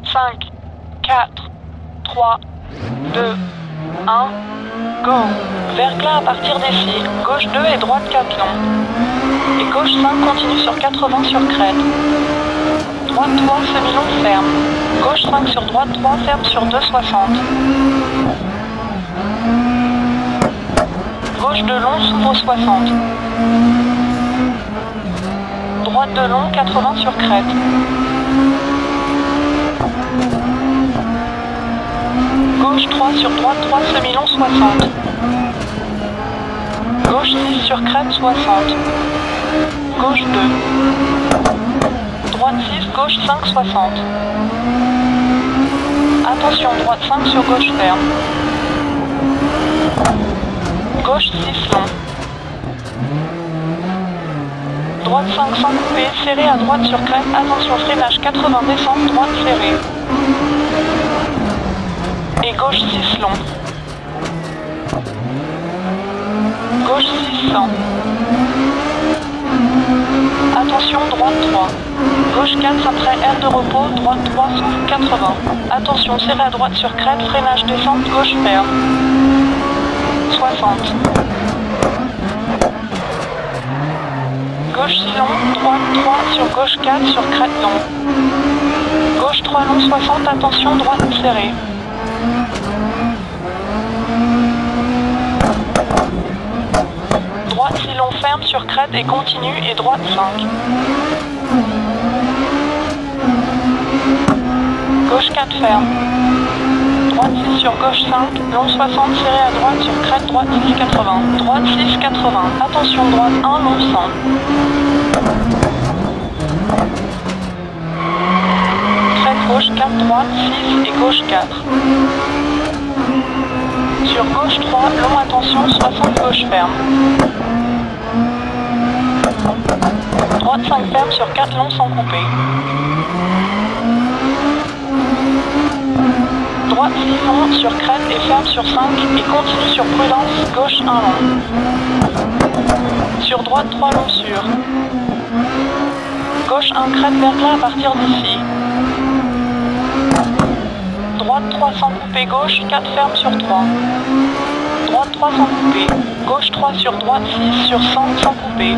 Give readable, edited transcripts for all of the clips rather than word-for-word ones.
5, 4, 3, 2, 1, go. Verglas à partir d'ici. Gauche 2 et droite 4 long. Et gauche 5 continue sur 80 sur crête. Droite 3 semi-long ferme. Gauche 5 sur droite 3 ferme sur 2,60. Gauche de long s'ouvre 60. Droite de long 80 sur crête. Gauche 3 sur droite 3 semi-long 60. Gauche 6 sur crête 60. Gauche 2. Droite 6, gauche 5, 60. Attention, droite 5 sur gauche ferme. Gauche 6 long. Droite 5 sans couper, serré à droite sur crête. Attention, freinage 80, descente, droite serrée. Et gauche 6 long. Gauche 600. Attention, droite 3. Gauche 4 après air de repos, droite 3 souffle 80. Attention, serré à droite sur crête, freinage descente, gauche ferme. 60. Gauche 6 long, droite 3 sur gauche 4 sur crête long. Gauche 3 long 60, attention, droite serrée. Droite 6 long ferme sur crête et continue et droite 5. Gauche 4 ferme. Droite 6 sur gauche 5, long 60 serré à droite sur crête, droite 6 80. Droite 6 80. Attention, droite 1 long 100. Crête gauche 4 droite 6 et gauche 4. Sur gauche 3, long attention 60 gauche ferme. Droite 5 ferme sur 4 long sans couper. Droite 6 long sur crête et ferme sur 5 et continue sur prudence, gauche 1 long. Sur droite 3 long sur. Gauche 1 crête Verglas à partir d'ici. Droite 3 sans couper, gauche 4 ferme sur 3. Droite 3 sans couper. Gauche 3 sur droite 6 sur 100 sans couper.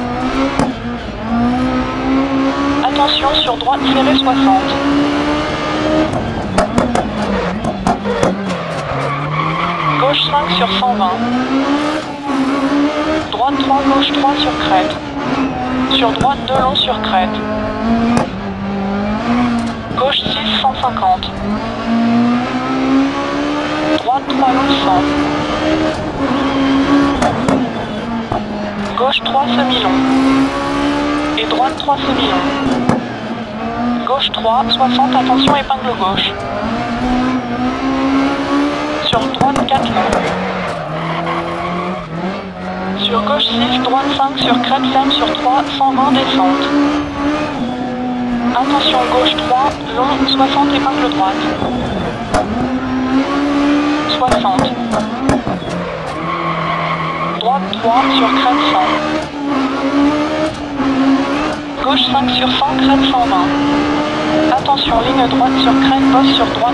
Attention sur droite serrée 60. Gauche 5 sur 120. Droite 3, gauche 3 sur crête. Sur droite 2 long sur crête. Gauche 6, 150. Droite 3 long 100. Gauche 3 semi-long. Et droite 3 semi-long. Gauche 3, 60, attention épingle gauche. Sur droite 4 long. Sur gauche 6, droite 5 sur crête ferme sur 3, 120 descente. Attention gauche 3, long 60 épingle droite. 60. Droite 3 sur crête 100. Gauche 5 sur 100, crête 120. Attention ligne droite sur crête, bosse sur droite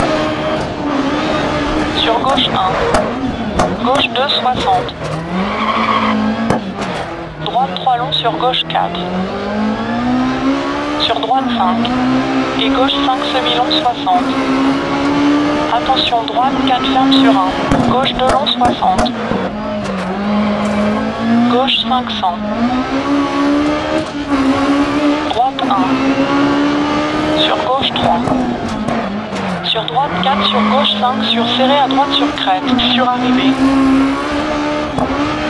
1. Sur gauche 1. Gauche 2, 60. Droite 3 long sur gauche 4. Sur droite 5. Et gauche 5 semi-long 60. Attention droite 4 ferme sur 1. Gauche 2 long 60. Gauche 500. Droite 1. Sur gauche 3. Sur droite 4, sur gauche 5, sur serré à droite sur crête. Sur arrivée.